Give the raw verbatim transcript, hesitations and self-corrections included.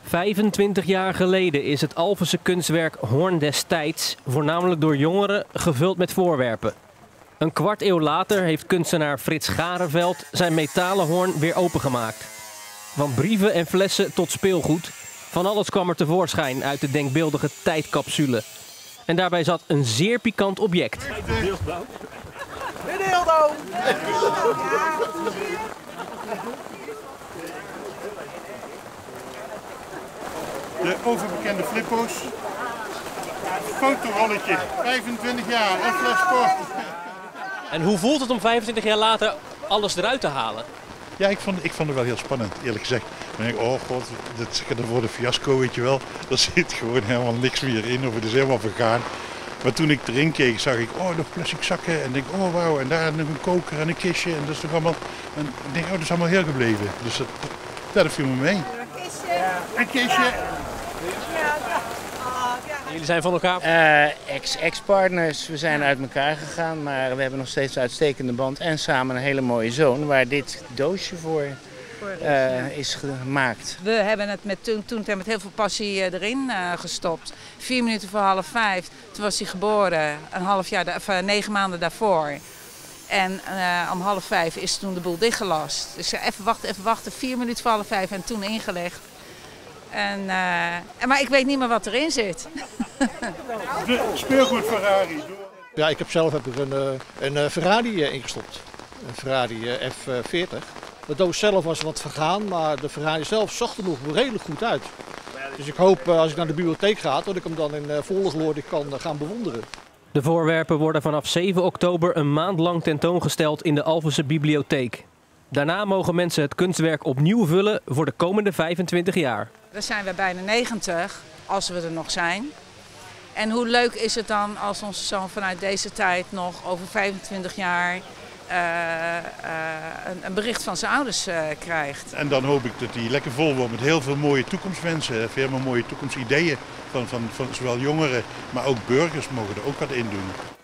vijfentwintig jaar geleden is het Alphense kunstwerk Hoorn des Tijds voornamelijk door jongeren gevuld met voorwerpen. Een kwart eeuw later heeft kunstenaar Frits Gareveld zijn metalen hoorn weer opengemaakt. Van brieven en flessen tot speelgoed, van alles kwam er tevoorschijn uit de denkbeeldige tijdcapsule. En daarbij zat een zeer pikant object. Een dildo! De overbekende flippo's. Fotorolletje, vijfentwintig jaar, een fles sport. En hoe voelt het om vijfentwintig jaar later alles eruit te halen? Ja, ik vond, ik vond het wel heel spannend, eerlijk gezegd. Dan denk ik, oh god, dit wordt een fiasco, weet je wel. Er zit gewoon helemaal niks meer in, of het is helemaal vergaan. Maar toen ik erin keek, zag ik, oh, nog plastic zakken. En denk, oh wauw, en daar nog een koker en een kistje. En dat is toch allemaal, en ik denk, oh, dat is allemaal heel gebleven. Dus dat, dat viel me mee. Een kistje. Een kistje. En jullie zijn van elkaar? Uh, Ex-ex-partners, we zijn uit elkaar gegaan, maar we hebben nog steeds een uitstekende band. En samen een hele mooie zoon, waar dit doosje voor uh, is gemaakt. We hebben het met, toen, toen met heel veel passie uh, erin uh, gestopt. Vier minuten voor half vijf, toen was hij geboren, een half jaar, of uh, negen maanden daarvoor. En uh, om half vijf is toen de boel dichtgelast. Dus uh, even wachten, even wachten, vier minuten voor half vijf en toen ingelegd. En, uh, maar ik weet niet meer wat erin zit. De speelgoed Ferrari. Ja, ik heb zelf heb ik een, een Ferrari ingestopt. Een Ferrari F veertig. De doos zelf was wat vergaan, maar de Ferrari zelf zag er nog redelijk goed uit. Dus ik hoop als ik naar de bibliotheek ga, dat ik hem dan in volle glorie kan gaan bewonderen. De voorwerpen worden vanaf zeven oktober een maand lang tentoongesteld in de Alphense bibliotheek. Daarna mogen mensen het kunstwerk opnieuw vullen voor de komende vijfentwintig jaar. Dan zijn we bijna negentig, als we er nog zijn. En hoe leuk is het dan als onze zoon vanuit deze tijd nog over vijfentwintig jaar uh, uh, een, een bericht van zijn ouders uh, krijgt. En dan hoop ik dat hij lekker vol wordt met heel veel mooie toekomstwensen. Veel mooie toekomstideeën van, van, van zowel jongeren, maar ook burgers mogen er ook wat in doen.